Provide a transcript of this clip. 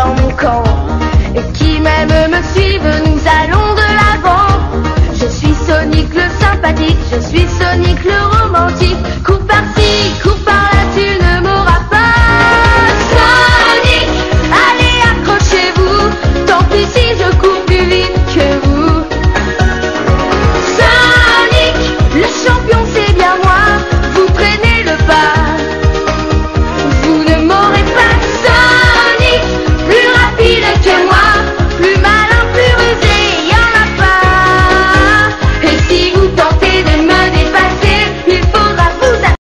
dans mon camp et qui même me suivent, nous allons de l'avant. Je suis Sonic le sympathique, je suis Sonic le romantique. Cours par-ci, cours par-là.